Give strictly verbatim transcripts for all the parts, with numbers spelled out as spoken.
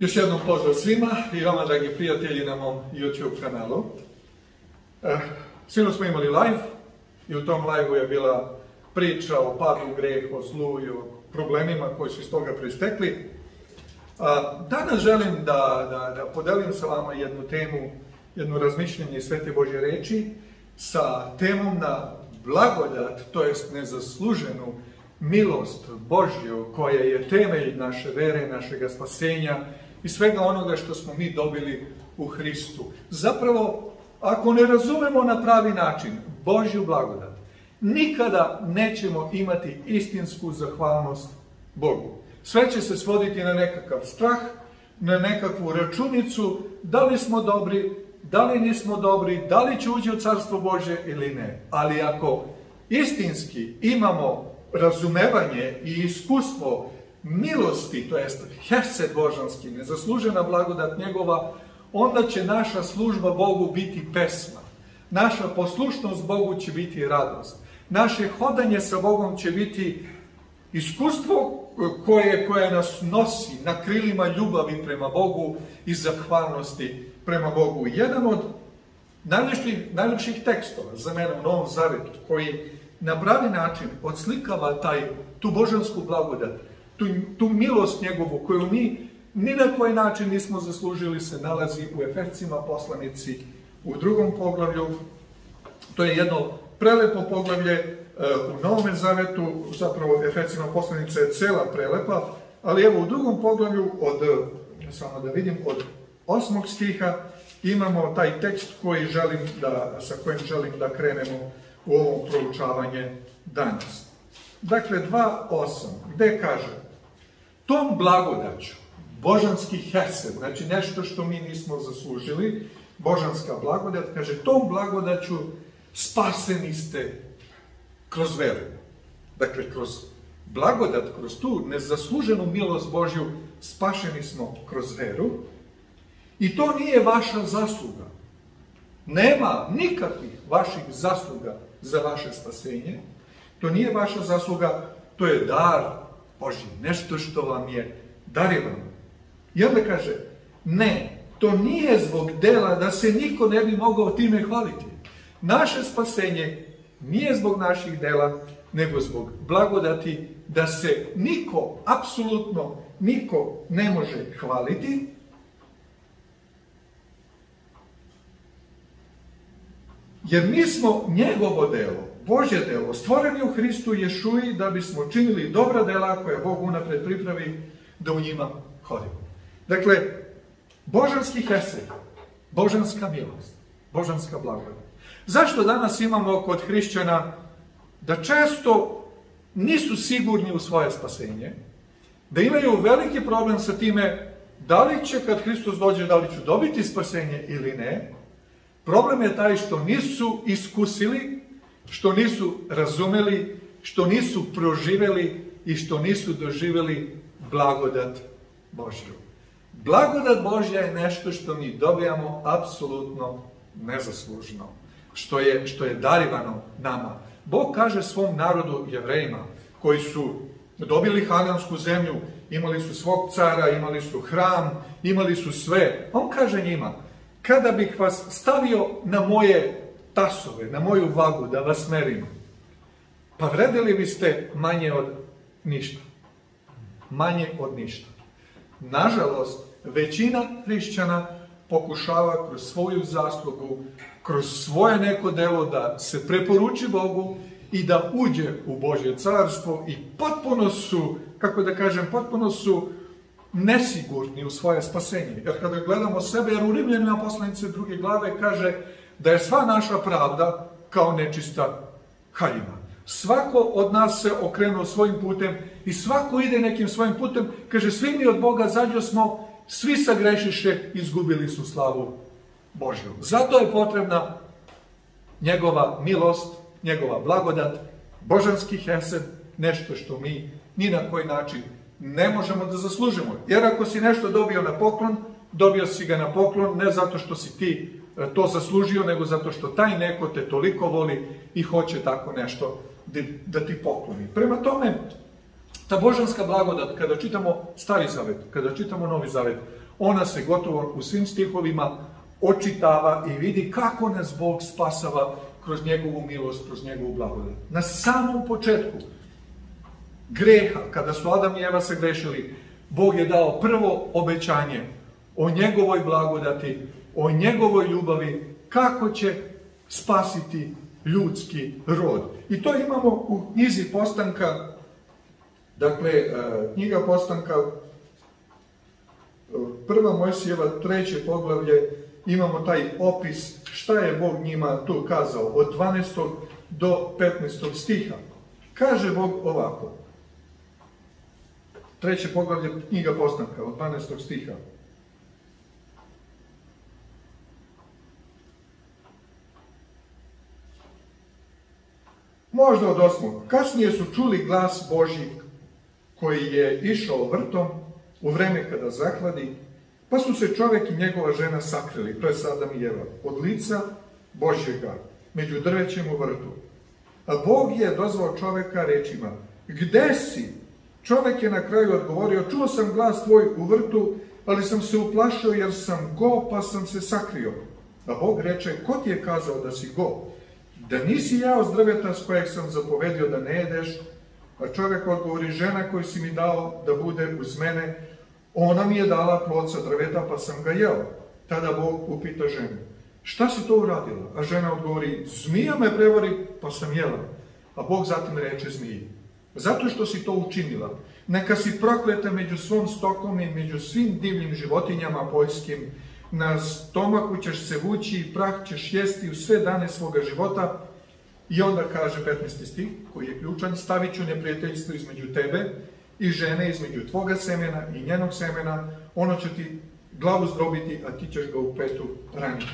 Još jednom pozdrav svima i vama, dragi prijatelji, na mom YouTube kanalu. Sinoć smo imali live i u tom live-u je bila priča o padu, grehu, o zlu i o problemima koji su iz toga proistekli. Danas želim da, da, da podelim sa vama jednu temu, jedno razmišljanje iz Svete Božje reči sa temom na blagodat, to jest nezasluženu milost Božju, koja je temelj naše vere, našega spasenja i svega onoga što smo mi dobili u Hristu. Zapravo, ako ne razumemo na pravi način Božju blagodat, nikada nećemo imati istinsku zahvalnost Bogu. Sve će se svoditi na nekakav strah, na nekakvu računicu, da li smo dobri, da li nismo dobri, da li će ući u Carstvo Božje ili ne. Ali ako istinski imamo razumevanje i iskustvo milosti, to jest hesed božanski, nezaslužena blagodat njegova, onda će naša služba Bogu biti pesma. Naša poslušnost Bogu će biti radost. Naše hodanje sa Bogom će biti iskustvo koje, koje nas nosi na krilima ljubavi prema Bogu i zahvalnosti prema Bogu. Jedan od najljepših, najljepših tekstova za mene u Novom Zavetu, koji na pravi način odslikava taj, tu božansku blagodat, tu, tu milost njegovu koju mi ni na koji način nismo zaslužili, se nalazi u Efescima poslanici u drugom poglavlju. To je jedno prelepo poglavlje u Novom Zavetu, zapravo Efescima poslanica je cela prelepa, ali evo u drugom poglavlju, od, samo da vidim, od osmog stiha imamo taj tekst koji želim da, sa kojim želim da krenemo u ovo proučavanje danas. Dakle, dva osam, gde kaže: tom blagodaću, božanski hesed, znači nešto što mi nismo zaslužili, božanska blagodat, kaže, tom blagodaću spaseni ste kroz veru. Dakle, kroz blagodat, kroz tu nezasluženu milost Božju, spašeni smo kroz veru. I to nije vaša zasluga. Nema nikakvih vaših zasluga za vaše spasenje. To nije vaša zasluga, to je dar Božji, nešto što vam je darivano. I onda kaže, ne, to nije zbog dela da se niko ne bi mogao time hvaliti. Naše spasenje nije zbog naših dela, nego zbog blagodati, da se niko, apsolutno niko ne može hvaliti. Jer mi smo njegovo delo, Božje delo, stvoreni u Hristu Ješuji da bismo činili dobra dela koje Bog unapred pripravi da u njima hodimo. Dakle, božanski hesed, božanska milost, božanska blagodat. Zašto danas imamo kod hrišćana da često nisu sigurni u svoje spasenje, da imaju veliki problem sa time da li će kad Hristos dođe, da li ću dobiti spasenje ili ne? Problem je taj što nisu iskusili, što nisu razumeli, što nisu proživeli i što nisu doživeli blagodat Božju. Blagodat Božja je nešto što mi dobijamo apsolutno nezaslužno, što je, što je darivano nama. Bog kaže svom narodu, Jevrejima, koji su dobili hanansku zemlju, imali su svog cara, imali su hram, imali su sve. On kaže njima, kada bih vas stavio na moje tasove, na moju vagu, da vas merim, pa vredili biste manje od ništa. Manje od ništa. Nažalost, većina hrišćana pokušava kroz svoju zaslugu, kroz svoje neko delo da se preporuči Bogu i da uđe u Božje carstvo i potpuno su, kako da kažem, potpuno su nesigurni u svoje spasenje. Jer kada gledamo sebe, jer u Rimljanima poslanice druge glave kaže da je sva naša pravda kao nečista haljina. Svako od nas se okrenuo svojim putem i svako ide nekim svojim putem. Kaže, svi mi od Boga zađo smo, svi sagrešiše, izgubili su slavu Božju. Zato je potrebna njegova milost, njegova blagodat, božanski hesed, nešto što mi ni na koji način ne možemo da zaslužimo. Jer ako si nešto dobio na poklon, dobio si ga na poklon ne zato što si ti to zaslužio, nego zato što taj neko te toliko voli i hoće tako nešto da ti pokloni. Prema tome, ta božanska blagodat, kada čitamo Stari Zavet, kada čitamo Novi Zavet, ona se gotovo u svim stihovima očitava i vidi kako nas Bog spasava kroz njegovu milost, kroz njegovu blagodat. Na samom početku greha, kada su Adam i Eva se grešili, Bog je dao prvo obećanje o njegovoj blagodati, o njegovoj ljubavi, kako će spasiti ljudski rod. I to imamo u knjizi Postanka, dakle, knjiga Postanka, prva Mojsijeva, treće poglavlje, imamo taj opis šta je Bog njima tu kazao, od dvanaestog do petnaestog stiha. Kaže Bog ovako, treće poglavlje knjiga Postanka, od dvanaestog stiha. Možda od osmog. Kasnije su čuli glas Božji koji je išao vrtom u vreme kada zahladi, pa su se čovjek i njegova žena sakrili, to je Adam i Eva, od lica Božjega, među drvećem u vrtu. A Bog je dozvao čovjeka rečima, gde si? Čovjek je na kraju odgovorio, čuo sam glas tvoj u vrtu, ali sam se uplašio jer sam go, pa sam se sakrio. A Bog reče, ko ti je kazao da si go? Da nisi jeo s drveta s kojeg sam zapovedio da ne jedeš? A čovjek odgovori, žena koju si mi dao da bude uz mene, ona mi je dala plod sa drveta, pa sam ga jeo. Tada Bog upita ženu, šta si to uradila? A žena odgovori, zmija me prevari, pa sam jela. A Bog zatim reče zmiji, zato što si to učinila, neka si prokleta među svom stokom i među svim divnim životinjama poljskim, na stomaku ćeš se vući i prah ćeš jesti u sve dane svoga života. I onda kaže petnaesti stih, koji je ključan, stavit ću neprijateljstvo između tebe i žene, između tvoga semena i njenog semena, ono će ti glavu zdrobiti, a ti ćeš ga u petu raniti.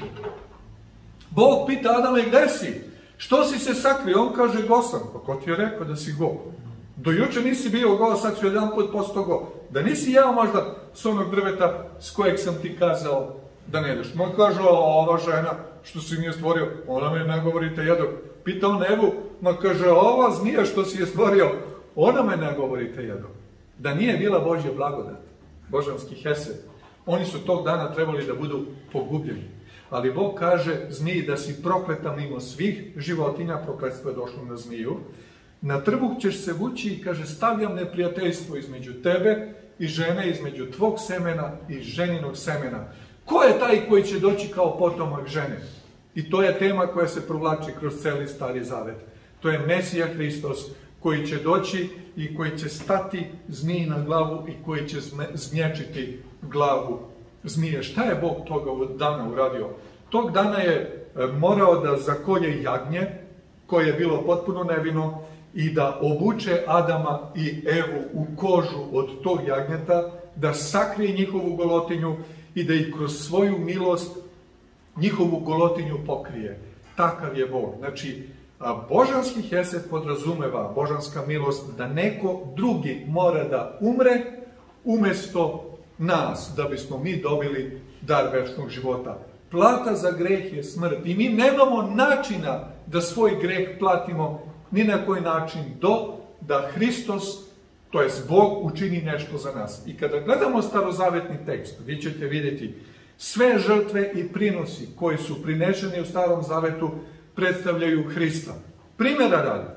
Bog pita Adama, gde si? Što si se sakrio? On kaže, go sam. Pa ko ti je rekao da si go? Do juče nisi bio go, sad ću jedan put posto go. Da nisi jeo možda s onog drveta s kojeg sam ti kazao da ne jedeš. Ma kaže, ova žena što si mi je stvorio, ona me nagovorite jedog. Pita on Evu, ma kaže, ova zmija što si je stvorio, ona me nagovorite jedog. Da nije bila Božja blagodat, božanski hesed, oni su tog dana trebali da budu pogubljeni. Ali Bog kaže zmiji da si prokleta mimo svih životinja, prokletstvo je došlo na zmiju, na trbuh ćeš se vući i kaže, stavljam neprijateljstvo između tebe i žene, između tvog semena i ženinog semena. Ko je taj koji će doći kao potomak žene? I to je tema koja se provlači kroz celi Stari Zavet. To je Mesija Hristos koji će doći i koji će stati zmiji na glavu i koji će zgnječiti glavu zmije. Šta je Bog toga dana uradio? Tog dana je morao da zakolje jagnje koje je bilo potpuno nevino i da obuče Adama i Evu u kožu od tog jagnjeta, da sakrije njihovu golotinju i da ih kroz svoju milost njihovu golotinju pokrije. Takav je Bog. Znači, božanski hesed podrazumeva, božanska milost, da neko drugi mora da umre umesto nas, da bismo mi dobili dar večnog života. Plata za greh je smrt i mi nemamo načina da svoj greh platimo ni na koji način do da Hristos, to jest Bog, učini nešto za nas. I kada gledamo starozavetni tekst, vi ćete vidjeti sve žrtve i prinosi koji su prinešeni u Starom Zavetu predstavljaju Hrista. Primjera radi.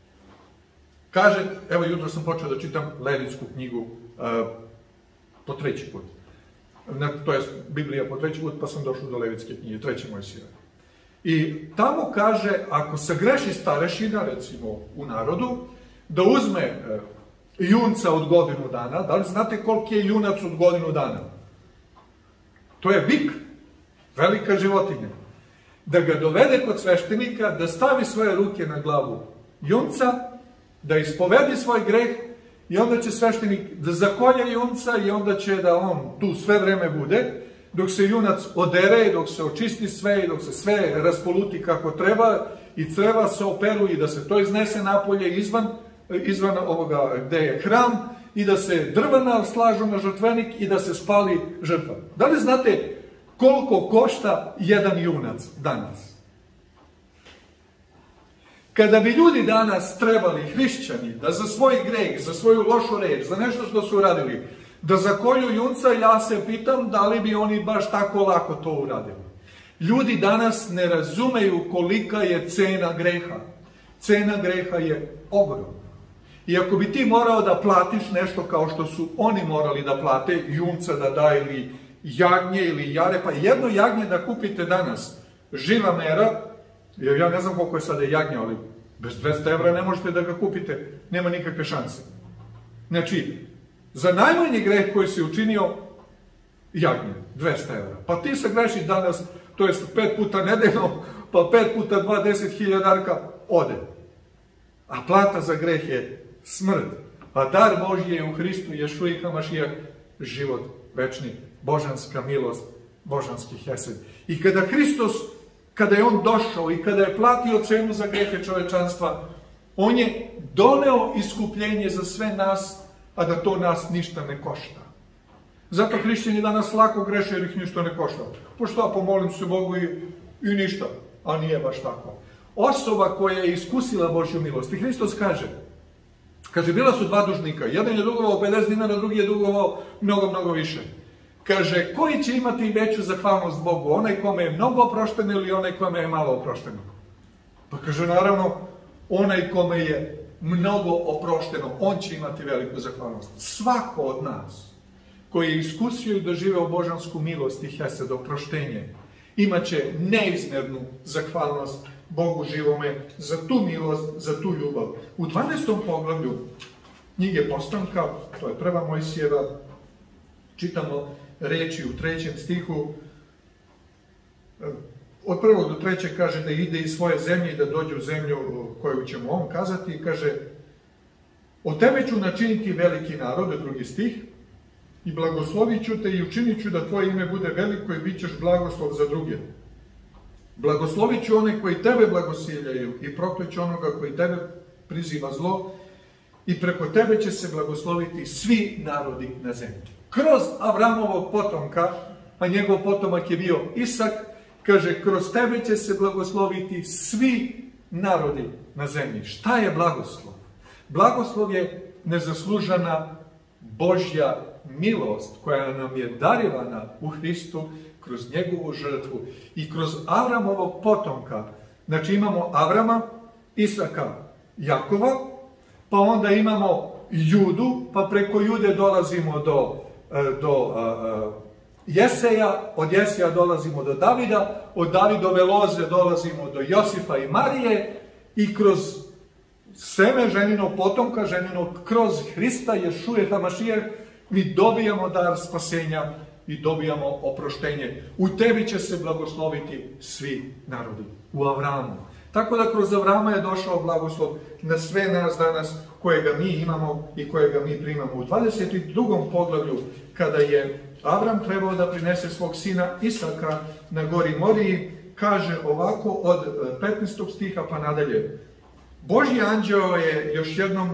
Kaže, evo jutro sam počeo da čitam Levitsku knjigu uh, po treći put. Na, to je Biblija po treći put, pa sam došao do Levitske knjige, treće Mojsijeve. I tamo kaže, ako se greši starešina, recimo u narodu, da uzme uh, junca od godinu dana. Da li znate koliki je junac od godinu dana? To je bik, velika životinja. Da ga dovede kod sveštenika, da stavi svoje ruke na glavu junca, da ispovedi svoj greh i onda će sveštenik da zakolje junca i onda će da on tu sve vreme bude, dok se junac odere, dok se očisti sve i dok se sve raspoluti kako treba i creva se operu i da se to iznese napolje izvan, izvan ovoga gde je hram i da se drvena slažu na žrtvenik i da se spali žrtva. Da li znate koliko košta jedan junac danas? Kada bi ljudi danas trebali, hrišćani, da za svoj greh, za svoju lošu reč, za nešto što su uradili, da zakolju junca, ja se pitam da li bi oni baš tako lako to uradili. Ljudi danas ne razumeju kolika je cena greha. Cena greha je ogromna. I ako bi ti morao da platiš nešto kao što su oni morali da plate, junca da da ili jagnje ili jare, pa jedno jagnje da kupite danas, živa mera, jer ja ne znam koliko je sada jagnje, ali bez dvesta evra ne možete da ga kupite, nema nikakve šanse. Znači, za najmanji greh koji si učinio, jagnje, dvesta evra. Pa ti se grešiš danas, to je pet puta nedeljno, pa pet puta dva, deset hiljadarka, ode. A plata za greh je smrt. A dar Božji je u Hristu Ješui Hamašijah, život večni, božanska milost, božanski hesed. I kada Hristos, kada je on došao i kada je platio cenu za grehe čovečanstva, on je doneo iskupljenje za sve nas, a da to nas ništa ne košta. Zato hrišćani danas lako greše jer ih ništa ne košta. Pa šta, pomolim se Bogu i, i ništa. A nije baš tako. Osoba koja je iskusila Božju milost. I Hristos kaže, kaže, bila su dva dužnika. Jedan je dugovao pedeset dinara, drugi je dugovao mnogo, mnogo više. Kaže, koji će imati veću zahvalnost Bogu? Onaj kome je mnogo oprošteno ili onaj kome je malo oprošteno? Pa kaže, naravno, onaj kome je mnogo oprošteno, on će imati veliku zahvalnost. Svako od nas koji je iskusio i doživeo božansku milost i hesed, oproštenje, imaće neizmjernu zahvalnost Bogu živome za tu milost, za tu ljubav. U dvanaestom poglavlju knjige Postanka, to je prva Mojsijeva, čitamo reči u trećem stihu. Od prvog do trećeg kaže da ide iz svoje zemlje i da dođe u zemlju koju će mu on kazati. I kaže, od tebe ću načiniti veliki narod, drugi stih, i blagoslovit ću te i učinit ću da tvoje ime bude veliko i bit ćeš blagoslov za druge. Blagoslovit ću one koji tebe blagosiljaju i prokleću onoga koji tebe priziva zlo i preko tebe će se blagosloviti svi narodi na zemlji. Kroz Avramovog potomka, a njegov potomak je bio Isak, kaže, kroz tebe će se blagosloviti svi narodi na zemlji. Šta je blagoslov? Blagoslov je nezaslužena Božja milost koja nam je darivana u Hristu kroz njegovu žrtvu i kroz Avramovog potomka. Znači imamo Avrama, Isaka, Jakova, pa onda imamo Judu, pa preko Jude dolazimo do, do uh, Jeseja, od Jeseja dolazimo do Davida, od Davidove loze dolazimo do Josifa i Marije i kroz seme ženinog potomka, ženinog kroz Hrista, Ješuje Hamašijah, mi dobijamo dar spasenja i dobijamo oproštenje. U tebi će se blagosloviti svi narodi. U Avramu. Tako da kroz Avrama je došao blagoslov na sve nas danas kojega mi imamo i kojega mi primamo. U dvadeset drugom poglavlju, kada je Avram trebao da prinese svog sina Isaka na gori Moriji, kaže ovako od petnaestog stiha pa nadalje. Božji anđeo je još jednom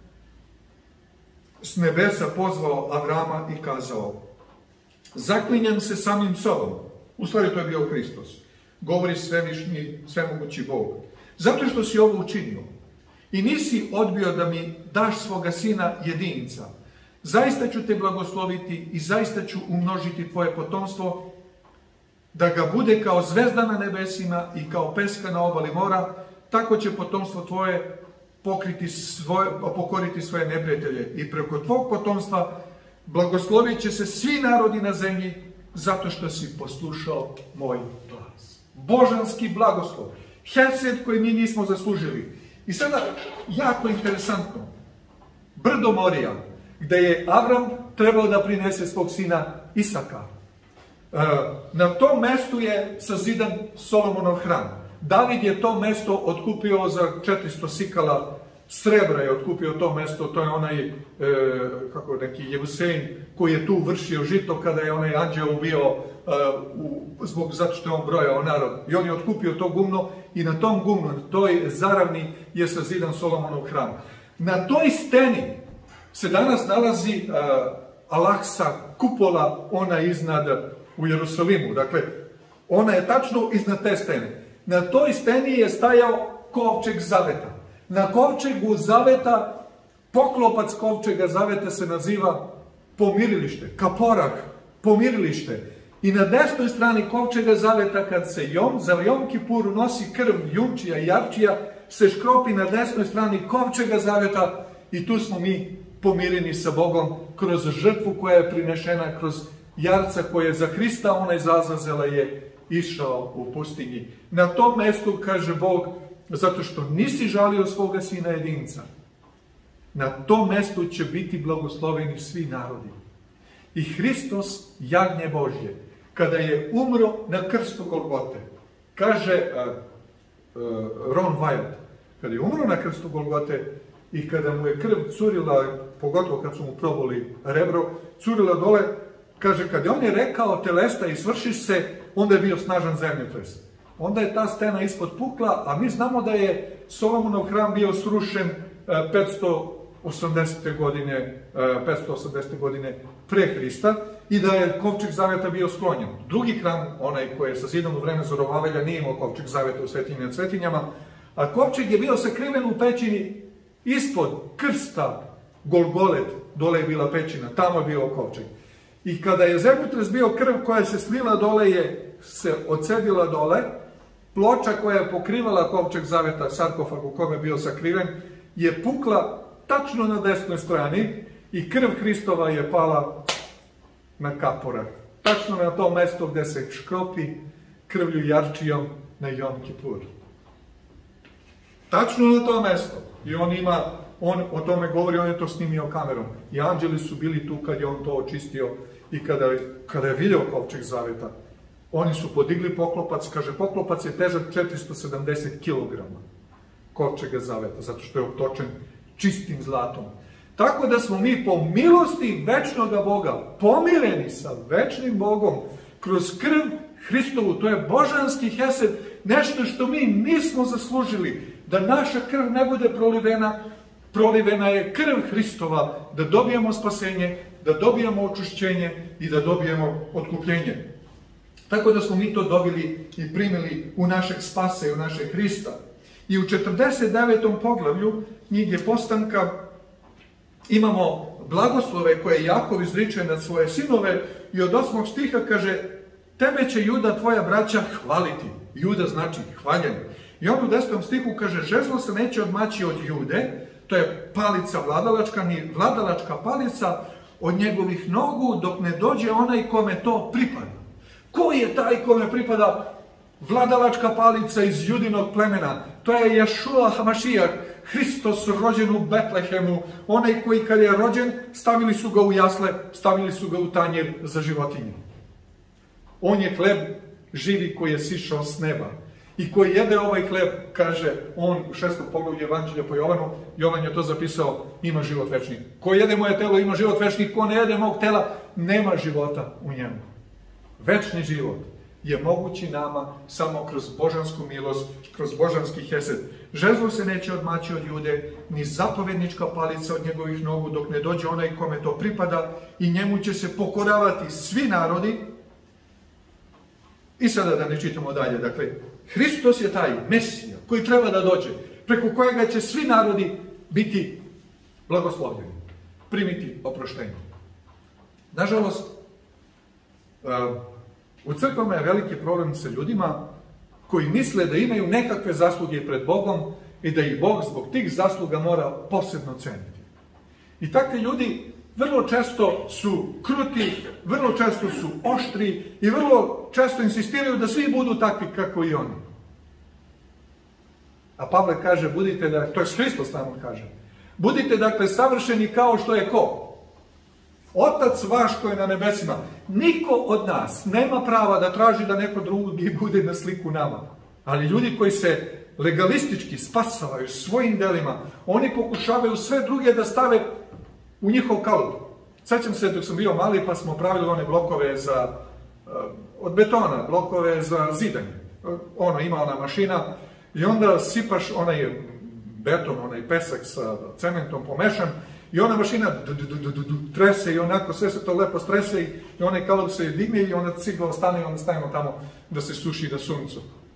s nebesa pozvao Avrama i kazao, zaklinjem se samim sobom, u stvari to je bio Hristos, govori svevišnji, svemogući Bog, zato što si ovo učinio i nisi odbio da mi daš svoga sina jedinca, zaista ću te blagosloviti i zaista ću umnožiti tvoje potomstvo, da ga bude kao zvezda na nebesima i kao peska na obali mora, tako će potomstvo tvoje pokriti svoje, pokoriti svoje neprijatelje i preko tvog potomstva blagoslovit će se svi narodi na zemlji zato što si poslušao moj glas. Božanski blagoslov, hesed koji mi nismo zaslužili. I sada, jako interesantno, brdo Morija, gde je Avram trebao da prinese svog sina Isaka. Na tom mestu je sazidan Solomonov hram. David je to mesto otkupio za četiristo sikala srebra, je otkupio to mesto, to je onaj, e, kako neki Jevusein, koji je tu vršio žito kada je onaj anđeo ubio, e, u, zbog, zato što je on brojao narod. I on je otkupio to gumno i na tom gumnu, na toj zaravni je sazidan Solomonov hram. Na toj steni se danas nalazi e, Al-Aksa kupola, ona iznad u Jerusalimu. Dakle, ona je tačno iznad te stene. Na toj steni je stajao kovčeg zaveta. Na kovčegu zaveta, poklopac kovčega zaveta se naziva pomirilište, kaporah, pomirilište. I na desnoj strani kovčega zaveta, kad se jom, za Jom Kipur nosi krv junčija i jarčija, se škropi na desnoj strani kovčega zaveta i tu smo mi pomireni sa Bogom kroz žrtvu koja je prinešena, kroz jarca koje je za Hrista onaj zazazela je išao u pustinji. Na tom mestu, kaže Bog, zato što nisi žalio svoga sina jedinca, na tom mestu će biti blagosloveni svi narodi. I Hristos, jagnje Božje, kada je umro na krstu Golgote, kaže uh, uh, Ron Wyatt, kada je umro na krstu Golgote i kada mu je krv curila, pogotovo kad su mu proboli rebro, curila dole, kaže, kad je on je rekao telesta i svrši se, onda je bio snažan zemljotres. Onda je ta stena ispod pukla, a mi znamo da je Solomonov hram bio srušen petsto osamdesete godine, petsto osamdesete godine pre Hrista i da je kovčeg zaveta bio sklonjen. Drugi hram, onaj koji je sazidan u vreme Zorobabela, nije imao kovčeg zaveta u svetinji nad svetinjama, a kovčeg je bio sakriven u pećini ispod krsta Golgolet, dole je bila pećina, tamo je bio kovčeg. I kada je zemljotres bio, krv koja se slila dole je se odcedila dole, ploča koja je pokrivala kovčeg zaveta, sarkofag u kome je bio sakriven, je pukla tačno na desnoj strani i krv Hristova je pala na kaporak. Tačno na to mesto gde se škropi krvlju jarčijom na Jom Kipur. Tačno na to mesto. I on ima, on o tome govori, on je to snimio kamerom. I anđeli su bili tu kad je on to očistio i kada, kada je vidio kovčeg zaveta. Oni su podigli poklopac, kaže, poklopac je težak četiristo sedamdeset kilograma kovčega zaveta, zato što je obtočen čistim zlatom. Tako da smo mi po milosti večnoga Boga pomireni sa večnim Bogom kroz krv Hristovu. To je božanski hesed, nešto što mi nismo zaslužili. Da naša krv ne bude prolivena, prolivena je krv Hristova, da dobijemo spasenje, da dobijemo očišćenje i da dobijemo otkupljenje. Tako da smo mi to dobili i primili u našeg spasa i u našeg Hrista. I u četrdeset devetom poglavlju knjige Postanka imamo blagoslove koje Jakov izriče nad svoje sinove i od osmog stiha kaže: tebe će Juda, tvoja braća, hvaliti. Juda znači hvaljen. I on u desetom stihu kaže: žezlo se neće odmaći od Jude, to je palica vladalačka, ni vladalačka palica, od njegovih nogu dok ne dođe onaj kome to pripada. Ko je taj kome pripada vladalačka palica iz Judinog plemena? To je Ješua Hamašijak, Hristos rođen u Betlehemu, onaj koji kad je rođen stavili su ga u jasle, stavili su ga u tanjir za životinje. On je hleb živi koji je sišao s neba. I koji jede ovaj hleb, kaže on u šestom poglavlju Evanđelja po Jovanu, Jovan je to zapisao, ima život večni. Ko jede moje telo ima život večni, ko ne jede mog tela nema života u njemu. Večni život je mogući nama samo kroz božansku milost, kroz božanski hesed. Žezlo se neće odmaći od Jude, ni zapovednička palica od njegovih nogu dok ne dođe onaj kome to pripada i njemu će se pokoravati svi narodi. I sada da ne čitamo dalje, dakle, Hristos je taj Mesija koji treba da dođe, preko kojega će svi narodi biti blagoslovljeni, primiti oproštenje. Nažalost, u crkvama je veliki problem sa ljudima koji misle da imaju nekakve zasluge pred Bogom i da ih Bog zbog tih zasluga mora posebno ceniti. I takvi ljudi vrlo često su kruti, vrlo često su oštri i vrlo često insistiraju da svi budu takvi kako i oni. A Pavle kaže, budite, da, to je Hristos nam kaže, budite dakle savršeni kao što je ko? Otac vaš koji je na nebesima. Niko od nas nema prava da traži da neko drugi bude na sliku nama. Ali ljudi koji se legalistički spasavaju svojim delima, oni pokušavaju sve druge da stave u njihov kalup. Sećam se dok sam bio mali pa smo pravili one blokove za, od betona, blokove za zidanje. Ono, ima ona mašina i onda sipaš onaj beton, onaj pesak sa cementom pomešan i ona mašina trese i onako sve se to lepo strese i onaj kalup se digne i onda cigla ostane i onda stavimo tamo da se suši na suncu.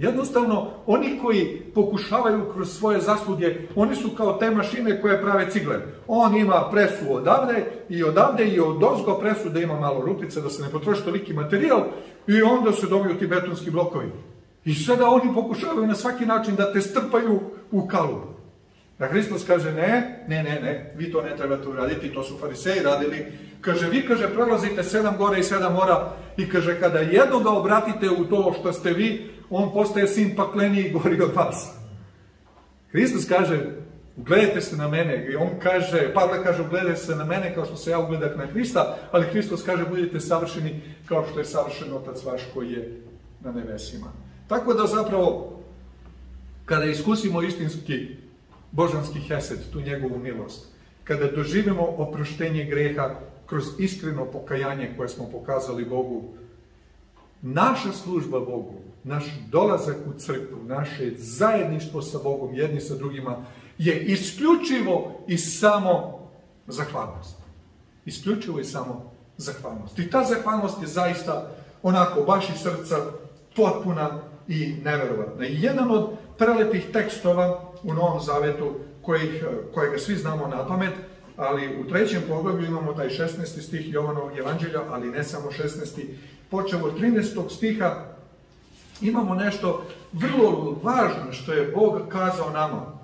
Jednostavno, oni koji pokušavaju kroz svoje zasluge, oni su kao te mašine koje prave cigle. On ima presu odavde i odavde i odozgo presu da ima malo rupice, da se ne potroši toliki materijal i onda se dobiju ti betonski blokovi. I sada oni pokušavaju na svaki način da te strpaju u kalup. A Hristos kaže, ne, ne, ne, ne, vi to ne trebate uraditi, to su fariseji radili. Kaže, vi, kaže, prelazite sedam gore i sedam mora i kaže, kada jednoga obratite u to što ste vi, on postaje sin pakleniji i gori od vas. Hristos kaže, ugledajte se na mene. I on kaže, Pavle kaže, ugledajte se na mene kao što se ja ugledah na Hrista, ali Hristos kaže, budite savršeni kao što je savršen Otac vaš koji je na nebesima. Tako da zapravo, kada iskusimo istinski božanski hesed, tu njegovu milost, kada doživimo oproštenje greha kroz iskreno pokajanje koje smo pokazali Bogu, naša služba Bogu, naš dolazak u crkvu, naše zajedništvo sa Bogom, jedni sa drugima, je isključivo i samo zahvalnost. Isključivo i samo zahvalnost. I ta zahvalnost je zaista onako baš iz srca potpuna i neverovatna. I jedan od prelepih tekstova u Novom Zavetu, kojih, kojega svi znamo na pamet, ali u trećem poglavlju imamo taj šesnaesti stih Jovanovog evanđelja, ali ne samo šesnaesti. Počev od trinaestog stiha imamo nešto vrlo važno što je Bog kazao nama.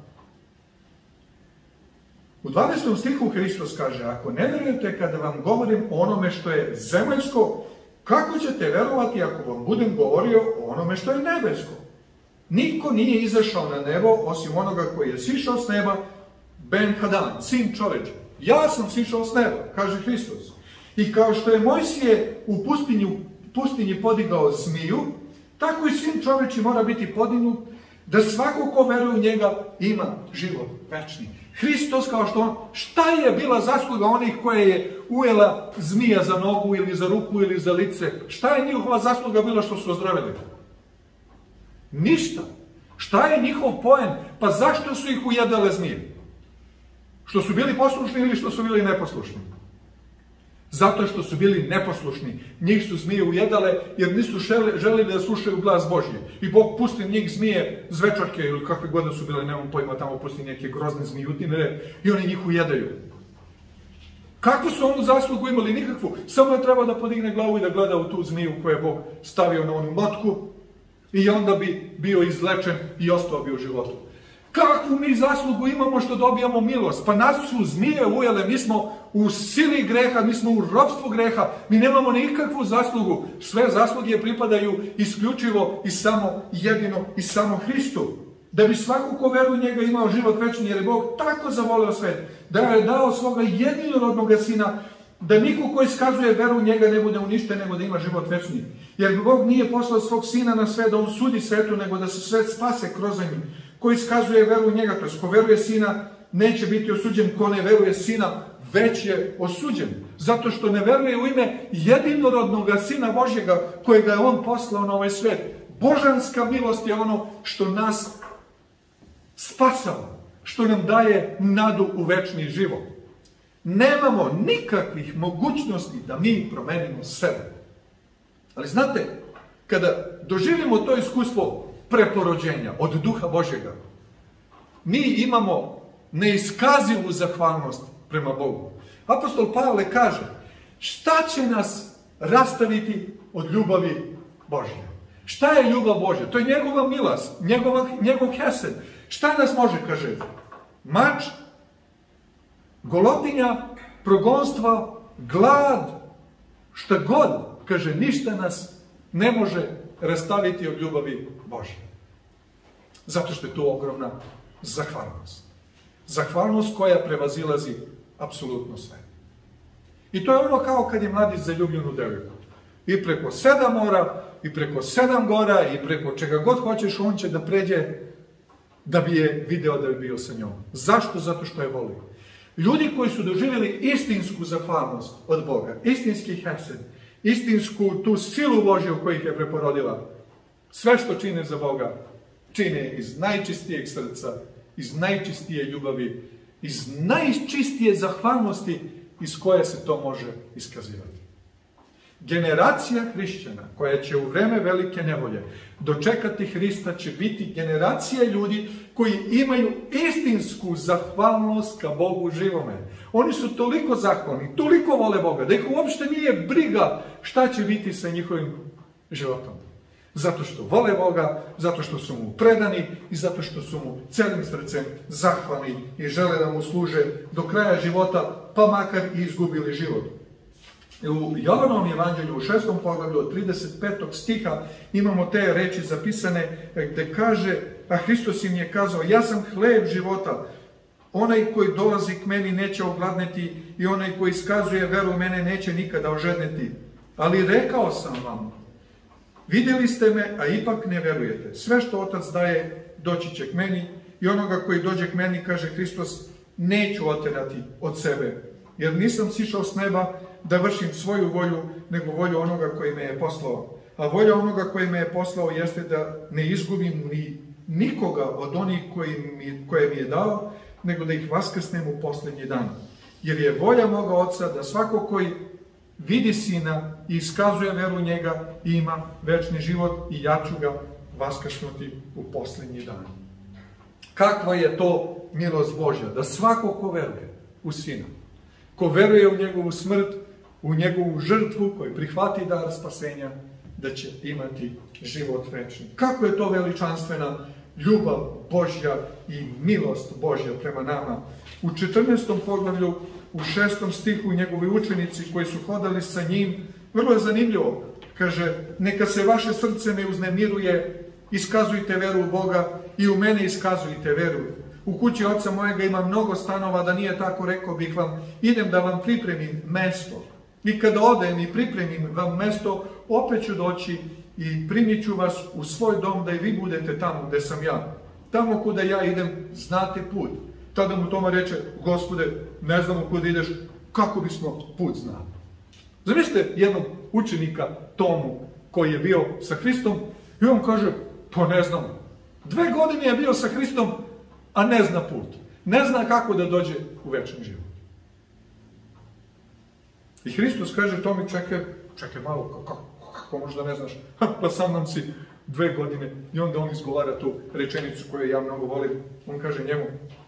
U dvanaestom stihu Hristos kaže, ako ne vjerujete kada vam govorim o onome što je zemaljsko, kako ćete verovati ako vam budem govorio o onome što je nebesko? Niko nije izašao na nebo osim onoga koji je sišao s neba, Ben Hadan, sin čoveče. Ja sam sišao s neba, kaže Hristos. I kao što je Mojsije u pustinju, pustinji podigao zmiju, tako i sin čoveči mora biti podignut, da svako ko veruje u njega ima život večni. Hristos, kao što on, šta je bila zasluga onih koje je ujela zmija za nogu ili za ruku ili za lice? Šta je njihova zasluga bila što su ozdravili? Ništa. Šta je njihov poen? Pa zašto su ih ujedale zmije? Što su bili poslušni ili što su bili neposlušni? Zato što su bili neposlušni. Njih su zmije ujedale jer nisu želeli da slušaju glas Božji. I Bog pusti njih zmije, zvečarke ili kakve god su bile, nemam pojma, tamo pusti neke grozne zmijutine i oni njih ujedaju. Kakvu su onu zaslugu imali? Nikakvu. Samo je trebao da podigne glavu i da gleda u tu zmiju koju je Bog stavio na onu motku i onda bi bio izlečen i ostao bi u životu. Kakvu mi zaslugu imamo što dobijamo milost? Pa nas su zmije ujele, mi smo u sili greha, mi smo u ropstvu greha, mi nemamo nikakvu zaslugu. Sve zasluge pripadaju isključivo i samo jedino i samo Hristu. Da bi svako ko veruje u njega imao život večni, jer je Bog tako zavoleo svet, da je dao svoga jedinorodnog sina, da niko ko iskazuje veru u njega ne bude uništen, nego da ima život večni. Jer Bog nije poslao svog sina na svet da on sudi svetu, nego da se svet spase kroz njega. Ko iskazuje veru u njega, to je ko veruje sina, neće biti osuđen. Ko ne veruje sina, već je osuđen. Zato što ne veruje u ime jedinorodnog sina Božjega, kojega je on poslao na ovaj svet. Božanska milost je ono što nas spasava, što nam daje nadu u večni život. Nemamo nikakvih mogućnosti da mi promenimo sebe. Ali znate, kada doživimo to iskustvo preporođenja od Duha Božjega, mi imamo neiskazivu zahvalnost prema Bogu. Apostol Pavle kaže, šta će nas rastaviti od ljubavi Božje? Šta je ljubav Božja? To je njegova milost, njegov, njegov hesed. Šta nas može, kaže? Mač, golotinja, progonstva, glad, šta god, kaže, ništa nas ne može rastaviti od ljubavi Božje. Zato što je to ogromna zahvalnost. Zahvalnost koja prevazilazi apsolutno sve. I to je ono kao kad je mladić zaljubljen u devojku. I preko sedam mora, i preko sedam gora, i preko čega god hoćeš, on će da pređe da bi je video da bi bio sa njom. Zašto? Zato što je voli. Ljudi koji su doživjeli istinsku zahvalnost od Boga, istinski hesed, istinsku tu silu Božju koju ih je preporodila, sve što čine za Boga, čine iz najčistijeg srca, iz najčistije ljubavi, iz najčistije zahvalnosti iz koje se to može iskazivati. Generacija hrišćana koja će u vreme velike nevolje dočekati Hrista će biti generacija ljudi koji imaju istinsku zahvalnost ka Bogu živome. Oni su toliko zahvalni, toliko vole Boga, da ih uopšte nije briga šta će biti sa njihovim životom. Zato što vole Boga, zato što su mu predani i zato što su mu celim srcem zahvalni i žele da mu služe do kraja života, pa makar i izgubili život. U Jovanovom evanđelju u šestom poglavlju od trideset petog stiha imamo te reči zapisane gde kaže, a Hristos im je kazao, ja sam hleb života, onaj koji dolazi k meni neće ogladneti i onaj koji iskazuje veru u mene neće nikada ožedneti. Ali rekao sam vam, vidjeli ste me, a ipak ne verujete. Sve što Otac daje, doći će k meni i onoga koji dođe k meni, kaže Hristos, neću oterati od sebe, jer nisam sišao s neba da vršim svoju volju, nego volju onoga koji me je poslao. A volja onoga koji me je poslao jeste da ne izgubim ni nikoga od onih koji mi, koje mi je dao, nego da ih vaskrsnem u posljednji dan. Jer je volja moga Oca da svako koji vidi Sina i iskazuje veru u njega i ima večni život i ja ću ga vaskrsnuti u posljednji dan. Kakva je to milost Božja, da svako ko veruje u Sina, ko veruje u njegovu smrt, u njegovu žrtvu, koji prihvati dar spasenja, da će imati život večni. Kako je to veličanstvena ljubav Božja i milost Božja prema nama. U četrnaestom poglavlju, u šestom stihu, njegovi učenici koji su hodali sa njim, vrlo je zanimljivo, kaže, neka se vaše srce ne uznemiruje, iskazujte veru u Boga i u mene iskazujte veru. U kući Oca mojega ima mnogo stanova, da nije tako, rekao bih vam, idem da vam pripremim mesto. I kada odem i pripremim vam mesto, opet ću doći i primit ću vas u svoj dom, da i vi budete tamo gde sam ja. Tamo kuda ja idem, znate put. Tada mu Toma reče, Gospode, ne znamo kuda ideš, kako bismo put znali? Zamislite jednog učenika Tomu koji je bio sa Hristom i on kaže, pa ne znam. Dve godine je bio sa Hristom, a ne zna put. Ne zna kako da dođe u večni život. I Hristos kaže Tomi, čekaj, čekaj malo, kako, kako možda ne znaš, ha, pa sam nam si dve godine. I onda on izgovara tu rečenicu koju ja mnogo volim. On kaže njemu,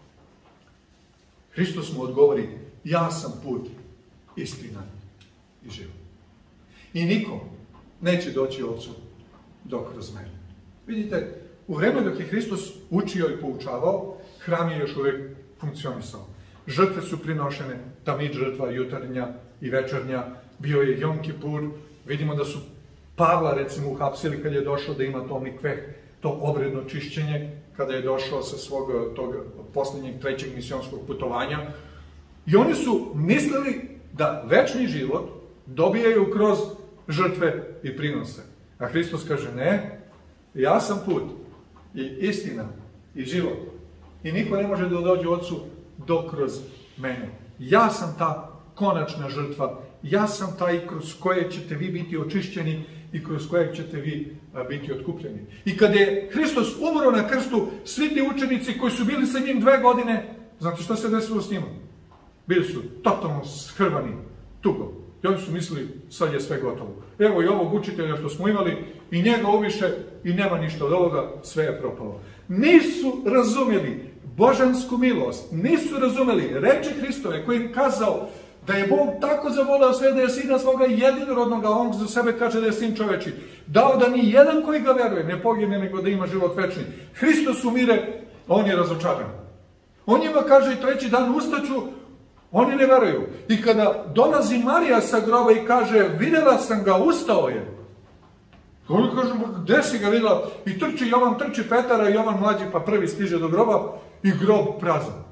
Hristos mu odgovori, ja sam put, istina i život. I niko neće doći Otcu dok kroz mene. Vidite, u vreme dok je Hristos učio i poučavao, hram je još uvijek funkcionisao. Žrtve su prinošene, tamid žrtva, jutarnja i večernja, bio je Jom Kipur, vidimo da su Pavla recimo uhapsili kad je došao da ima to mikveh, to obredno čišćenje, kada je došao sa svog tog posljednjeg trećeg misionskog putovanja. I oni su mislili da večni život dobijaju kroz žrtve i prinose. A Hristos kaže, ne, ja sam put i istina i život. I niko ne može da dođe Otcu dok kroz mene. Ja sam ta konačna žrtva, ja sam taj kroz koje ćete vi biti očišćeni i kroz kojeg ćete vi a, biti otkupljeni. I kad je Hristos umro na krstu, svi ti učenici koji su bili sa njim dve godine, znate šta se desilo s njima? Bili su totalno shrvani, tugo. I oni su mislili, sad je sve gotovo. Evo i ovog učitelja što smo imali, i njega uviše, i nema ništa od ovoga, sve je propalo. Nisu razumjeli božansku milost, nisu razumjeli reči Hristove koji im kazao da je Bog tako zavoleo sve da je Sina svoga jedinorodnoga, on za sebe kaže da je Sin čoveči, dao da ni jedan koji ga veruje ne pogine, nego da ima život večni. Hristos umire, on je razočaran. On njima kaže i treći dan ustaću, oni ne veruju. I kada dolazi Marija sa groba i kaže, vidjela sam ga, ustao je. Oni kažu, gde si ga vidjela? I trči Jovan, trči Petara, Jovan mlađi pa prvi stiže do groba i grob prazan.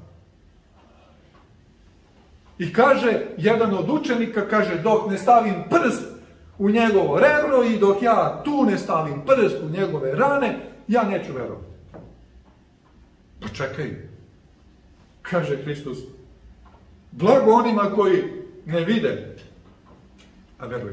I kaže, jedan od učenika kaže, dok ne stavim prst u njegovo rebro i dok ja tu ne stavim prst u njegove rane, ja neću verovati. Pa čekaj, kaže Hristos, blago onima koji ne vide, a veruju.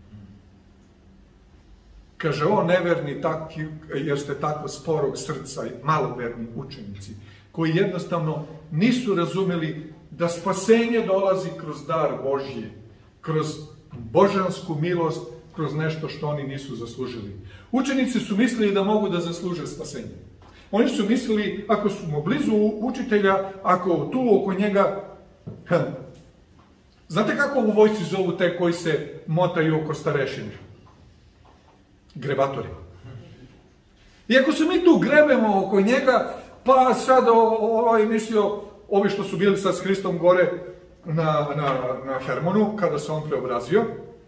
Kaže, o neverni, taki, jer ste tako sporog srca, maloverni učenici, koji jednostavno nisu razumeli da spasenje dolazi kroz dar Božji, kroz božansku milost, kroz nešto što oni nisu zaslužili. Učenici su mislili da mogu da zasluže spasenje. Oni su mislili, ako smo blizu učitelja, ako tu oko njega... Hm. Znate kako u vojsci zovu te koji se motaju oko starešine? Grebatori. I ako se mi tu grebemo oko njega, pa sad ovaj mislio, ovi što su bili sad s Hristom gore na, na, na Hermonu, kada se on preobrazio,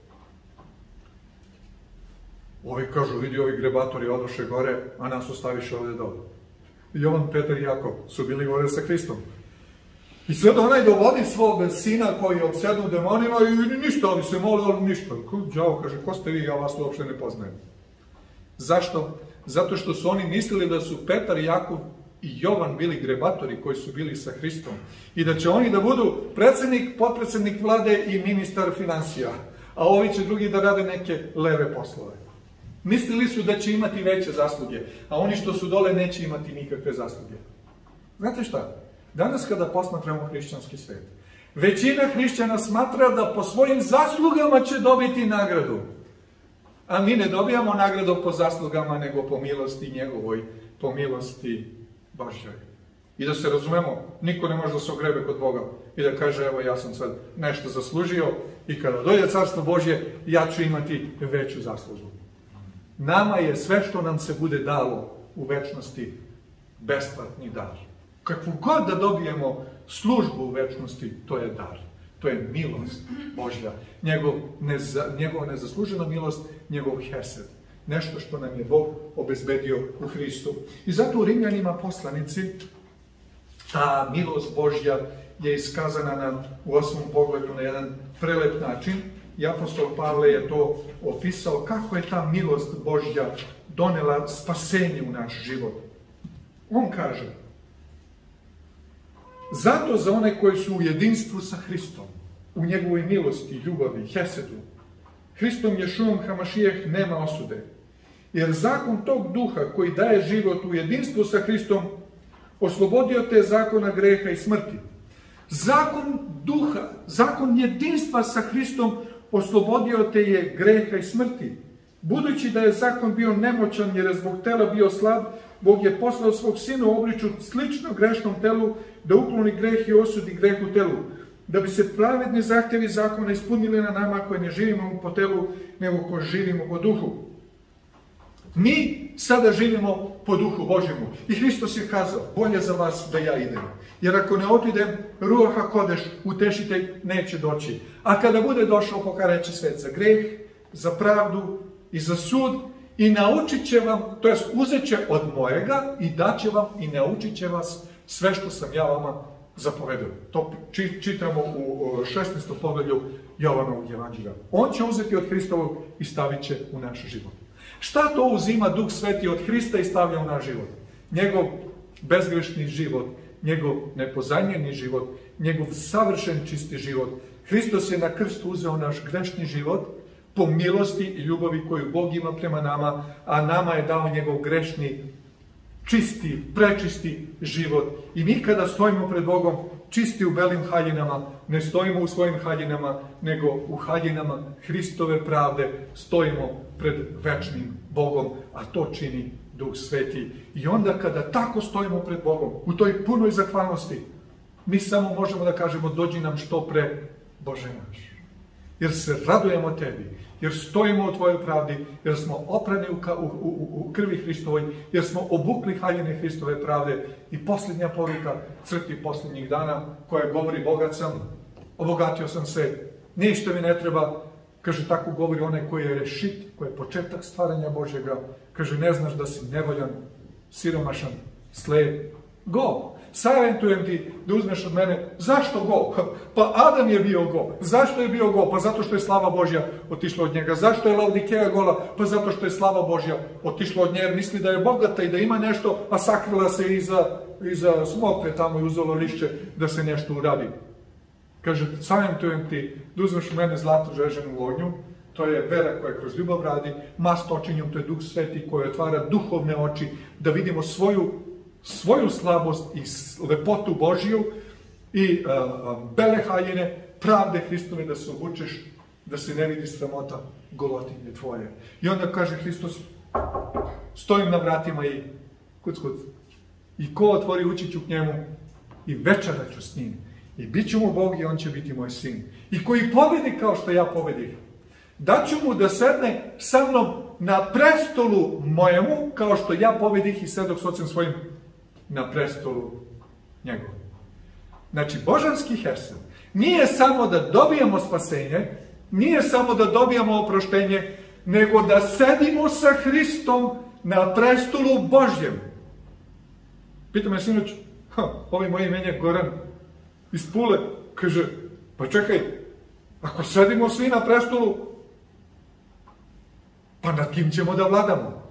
ovi kažu, vidi, ovi grebatori odoše gore, a nas ostaviše ovdje dole. Jovan, Petar i Jakov su bili gore sa Hristom. I sad onaj dovodi svog sina koji je obsednu demonima i ništa, oni se mole, ali ništa. Đavo kaže, ko ste vi, ja vas uopšte ne poznajem. Zašto? Zato što su oni mislili da su Petar, Jakov i Jovan bili grebatori koji su bili sa Hristom. I da će oni da budu predsjednik, potpredsjednik vlade i ministar financija. A ovi će drugi da rade neke leve poslove. Mislili su da će imati veće zasluge, a oni što su dole neće imati nikakve zasluge. Znate šta? Danas kada posmatramo hrišćanski svet, većina hrišćana smatra da po svojim zaslugama će dobiti nagradu. A mi ne dobijamo nagradu po zaslugama, nego po milosti njegovoj, po milosti Božjoj. I da se razumemo, niko ne može da se ogrebe kod Boga i da kaže, evo ja sam sad nešto zaslužio i kada dođe carstvo Božje, ja ću imati veću zaslugu. Nama je sve što nam se bude dalo u večnosti besplatni dar. Kakvu god da dobijemo službu u večnosti, to je dar. To je milost Božja. Njegov neza, njegova nezaslužena milost, njegov hesed. Nešto što nam je Bog obezbedio u Hristu. I zato u Rimljanima poslanici ta milost Božja je iskazana nam u osmom pogledu na jedan prelep način. I apostol Pavle je to opisao kako je ta milost Božja donela spasenje u naš život. On kaže, zato za one koji su u jedinstvu sa Hristom, u njegovoj milosti, ljubavi, hesedu, Hristom Ješuom Hamašijeh nema osude. Jer zakon tog duha koji daje život u jedinstvu sa Hristom oslobodio te zakona greha i smrti. Zakon duha, zakon jedinstva sa Hristom oslobodio te je greha i smrti. Budući da je zakon bio nemoćan jer je zbog tela bio slab, Bog je poslao svog sina u obliču slično grešnom telu da ukloni greh i osudi greh u telu. Da bi se pravedni zahtjevi zakona ispunili na nama koji ne živimo po telu, nego koji živimo po duhu. Mi sada živimo po duhu Božjemu. I Hristos je kazao, bolje za vas da ja idem. Jer ako ne otidem, Ruah HaKodesh, utešitelj, neće doći. A kada bude došao, pokareće svet za greh, za pravdu i za sud i naučit će vam, to jest uzet će od mojega i daće vam i naučit će vas sve što sam ja vama zapovedio. To čitamo u šesnaestom poglavlju Jovanovog evanđelja. On će uzeti od Hristovog i stavit će u naš život. Šta to uzima Duh Sveti od Hrista i stavlja u naš život? Njegov bezgrešni život, njegov nepozanjeni život, njegov savršen čisti život. Hristos je na krstu uzeo naš grešni život po milosti i ljubavi koju Bog ima prema nama, a nama je dao njegov grešni, čisti, prečisti život. I mi kada stojimo pred Bogom, čisti u belim haljinama, ne stojimo u svojim haljinama, nego u haljinama Hristove pravde stojimo pred večnim Bogom, a to čini Duh Sveti. I onda kada tako stojimo pred Bogom, u toj punoj zahvalnosti, mi samo možemo da kažemo, dođi nam što pre, Bože naš. Jer se radujemo tebi, jer stojimo u tvojoj pravdi, jer smo oprani u, u, u, u krvi Hristovoj, jer smo obukli haljine Hristove pravde. I posljednja poruka crkvi posljednjih dana, koja govori, bogat sam, obogatio sam se, ništa mi ne treba. Kaže, tako govori onaj koji je rešit, koji je početak stvaranja Božjega. Kaže, ne znaš da si nevoljan, siromašan, slep, go. Savjetujem ti da uzmeš od mene. Zašto go? Pa Adam je bio go. Zašto je bio go? Pa zato što je slava Božja otišla od njega. Zašto je Laodikeja gola? Pa zato što je slava Božja otišla od nje. Jer misli da je bogata i da ima nešto, a sakrila se iza, iza smokve tamo i uzelo lišće da se nešto uradi. Kaže, savjetujem ti da uzmeš od mene zlatu žeženu ognju. To je vera koja kroz ljubav radi. Mast očinjom, to je Duh Sveti koji otvara duhovne oči da vidimo svoju svoju slabost i lepotu Božju i uh, bele haljine, pravde Hristove da se obučeš, da se ne vidi sramota golotinje tvoje. I onda kaže Hristos, stojim na vratima i kuc, kuc. I ko otvori, ući ću k njemu i večerat ću s njim. I bit ću mu Bog i on će biti moj sin. I koji pobedi kao što ja pobedih, daću mu da sedne sa mnom na prestolu mojemu, kao što ja pobedih i sedok s ocem svojim na prestolu njegovom. Znači, božanski hersen nije samo da dobijemo spasenje, nije samo da dobijemo oproštenje, nego da sedimo sa Hristom na prestolu Božjem. Pita me sinoć, ovaj moj imenjak Goran iz Pule, kaže, pa čekaj, ako sedimo svi na prestolu, pa nad kim ćemo da vladamo?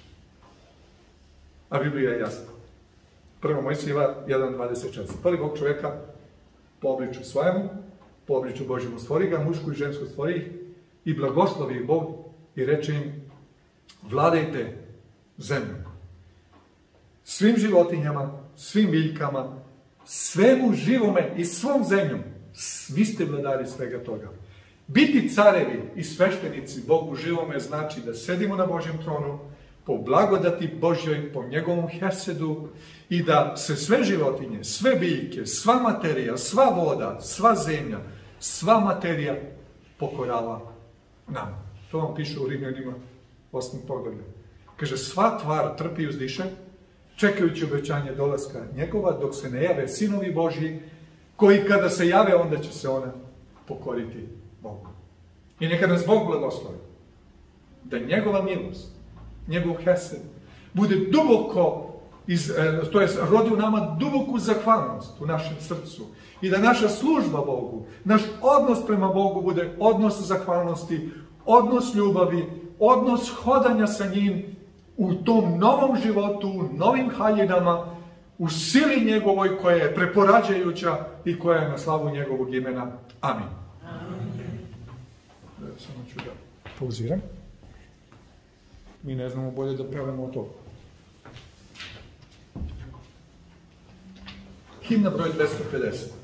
A Biblija je jasna. Prvo Mojsijeva jedan dvadeset četiri. Stvori Bog čovjeka po obličju svojemu, po obličju Božjemu stvori ga, mušku i žensku stvori ih i blagoslovi ih Bog i reče im, vladajte zemljom. Svim životinjama, svim biljkama, svemu živome i svom zemljom. Vi ste vladari svega toga. Biti carevi i sveštenici Bogu živome znači da sedimo na Božjem tronu, po blagodati Božjoj, po njegovom hersedu i da se sve životinje, sve biljke, sva materija, sva voda, sva zemlja, sva materija pokorava nam. To vam piše u Rimljanima osmom poglavlju. Kaže, sva tvar trpi i uzdiše, čekajući obećanje dolaska njegova, dok se ne jave sinovi Božji, koji kada se jave, onda će se ona pokoriti Bogu. I neka nas Bog blagoslovi, da njegova milost, njegov hesed, bude duboko, iz, to je rodi u nama duboku zahvalnost u našem srcu. I da naša služba Bogu, naš odnos prema Bogu bude odnos zahvalnosti, odnos ljubavi, odnos hodanja sa njim u tom novom životu, u novim haljinama, u sili njegovoj koja je preporađajuća i koja je na slavu njegovog imena. Amin. Amin. Samo ću da pauziram. Mi ne znamo bolje da pevamo to. Himna broj dvesta pedeset.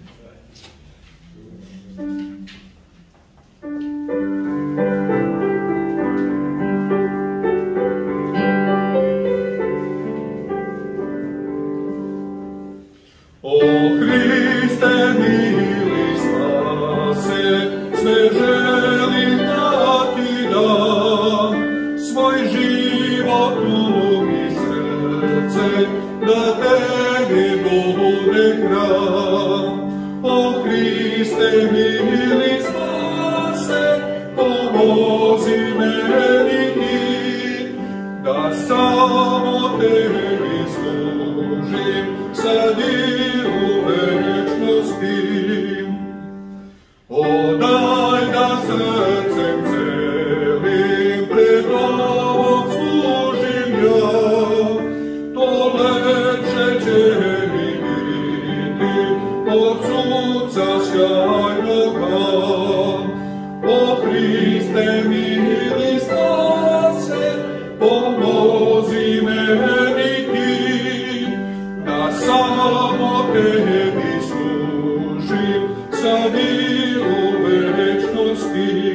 O Hriste mili spase, sve želim da ti dam, svoj život, um i srce, da tebi bude hram. O Hriste mili spase, pomozi meni ti, da samo tebi služim, sad i u večnosti. O daj da srcem celim pred Tobom služim ja, to lepše će mi biti od sunca sjajnoga. O Hriste mili spase, pomozi meni ti, da samo tebi služim, sad i u večnosti.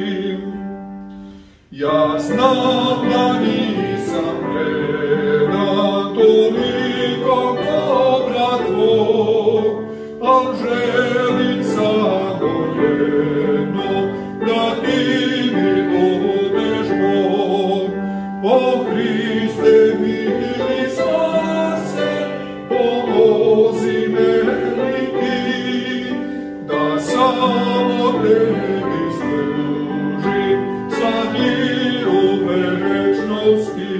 Ja znam da nisam vredan toliko dobra tvog, al želim samo jedno, da ti mi budeš moj. O Hriste mili spase, pomozi meni ti, da samo tebi služim, sad i u večnosti.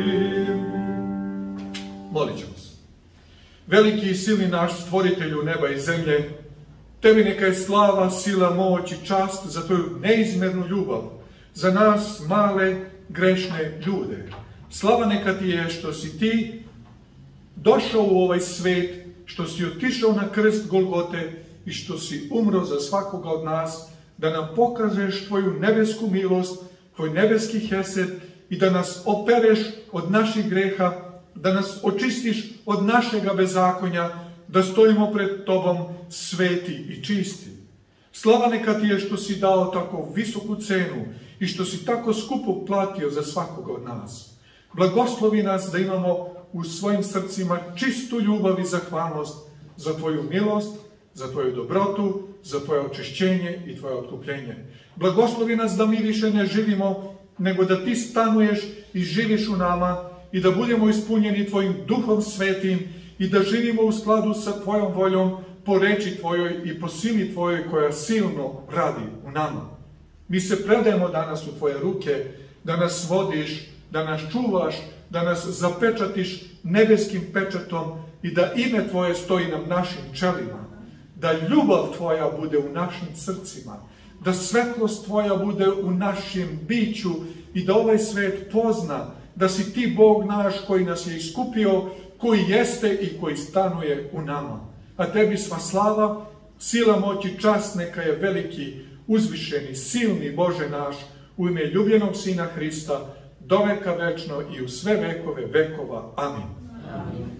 Molit ćemo se. Veliki i silni naš stvoritelju neba i zemlje, tebi neka je slava, sila, moć i čast za tvoju neizmjernu ljubav, za nas male, grešne ljude. Slava neka ti je što si ti došao u ovaj svet, što si otišao na krst Golgote i što si umro za svakoga od nas, da nam pokažeš tvoju nebesku milost, tvoj nebeski hesed i da nas opereš od naših greha, da nas očistiš od našega bezakonja, da stojimo pred tobom sveti i čisti. Slava neka ti je što si dao tako visoku cenu i što si tako skupo platio za svakoga od nas. Blagoslovi nas da imamo u svojim srcima čistu ljubav i zahvalnost za tvoju milost, za tvoju dobrotu, za tvoje očišćenje i tvoje otkupljenje. Blagoslovi nas da mi više ne živimo, nego da ti stanuješ i živiš u nama i da budemo ispunjeni tvojim Duhom Svetim i da živimo u skladu sa tvojom voljom, po reči tvojoj i po sili tvojoj koja silno radi u nama. Mi se predajemo danas u tvoje ruke, da nas vodiš, da nas čuvaš, da nas zapečatiš nebeskim pečatom i da ime tvoje stoji na našim čelima, da ljubav tvoja bude u našim srcima, da svetlost tvoja bude u našem biću i da ovaj svet pozna da si ti Bog naš koji nas je iskupio, koji jeste i koji stanuje u nama. A tebi sva slava, sila, moć i čast neka je veliki, uzvišeni, silni Bože naš, u ime ljubljenog Sina Hrista, do veka večno i u sve vekove vekova. Amin. Amin.